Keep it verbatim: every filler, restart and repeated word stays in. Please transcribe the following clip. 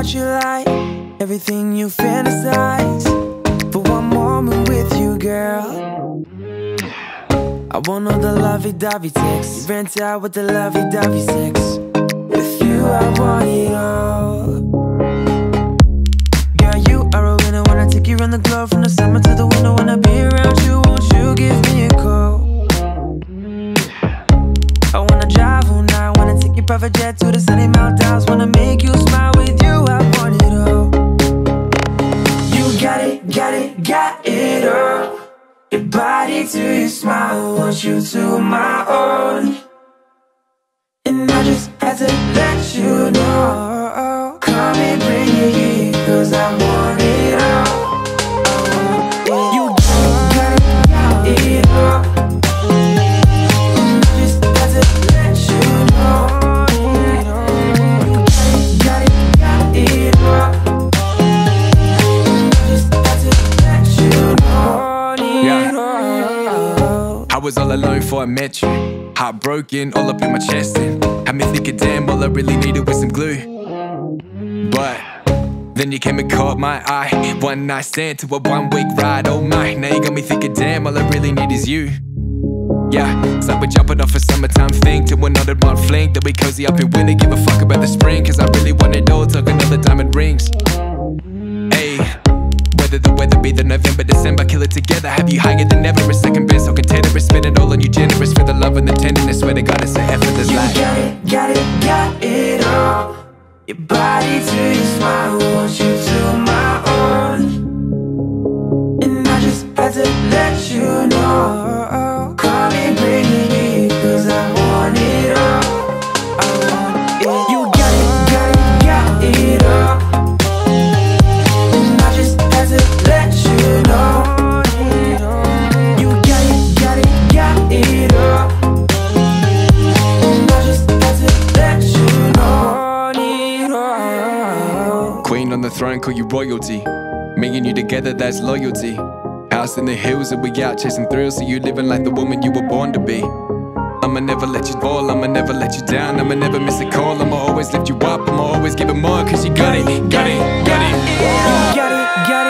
what you like, everything you fantasize. For one moment with you, girl. I want all the lovey-dovey sex. You rent out with the lovey-dovey sex. With you I want it all. Girl, you are a winner. When I take you around the globe, from the summer to the winter, wanna be around you, won't you give me a call? I wanna drive all night, wanna take your private jet to the sunny mountains, wanna make you smile. With you I want it all. You got it, got it, got it all. Your body to your smile, want you to my own. And I just had to let you know, come and bring it here, cause I want it all. You got it, got it all. And I just had to let you know, you got it, got it all. And I just had to let you know. Yeah. I was all alone before I met you, heartbroken all up in my chest, and had me thinking, damn, all I really needed was some glue. But then you came and caught my eye, one night stand to a one week ride, oh my. Now you got me thinking, damn, all I really need is you. Yeah, it's like we're jumping off a summertime thing to another one fling, that we cozy up in winter, give a fuck about the spring, cause I really want it all, talking all the diamond rings. Ayy, whether the weather be the November, December, kill it together, have you higher than ever, a second best, so contented, spend it all on you, generous for the love and the tenderness, swear to God it's an effortless life. You got it, got it, got it all. Your body to your smile, want you to my own. And I just had to let you know, come and bring it here, cause I want it all. I want it. You got it, got it, got it all. And I just had to let you know, you got it, got it, got it all. And I just had to let you know. Queen on the throne, call you royalty. Me and you together, that's loyalty. House in the hills and we out chasing thrills, so you living like the woman you were born to be. I'ma never let you fall, I'ma never let you down, I'ma never miss a call, I'ma always lift you up, I'ma always give it more, cause you got it, got it, got it. You got it, got it.